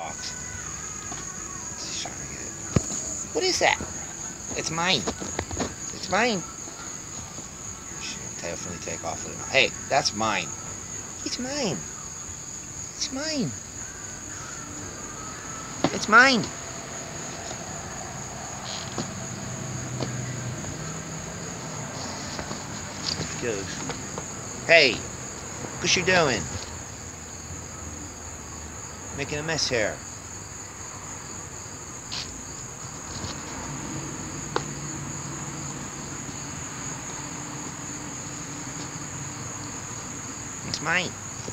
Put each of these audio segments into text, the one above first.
box. She's trying to get it. What is that? It's mine. It's mine. She'll definitely take off with it now. Hey, that's mine. It's mine. It's mine. It's mine. There it goes. Hey, what you doing? Making a mess here. It's mine.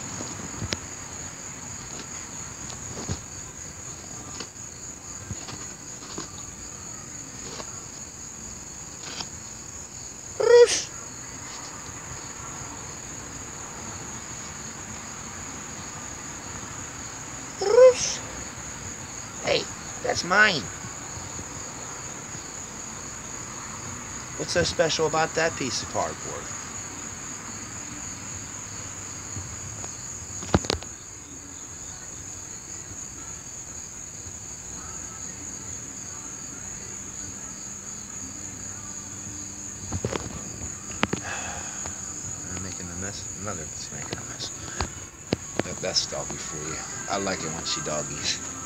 Hey, that's mine. What's so special about that piece of cardboard? I'm making a mess. Another one's making a mess. That's doggy for you. I like it when she doggies.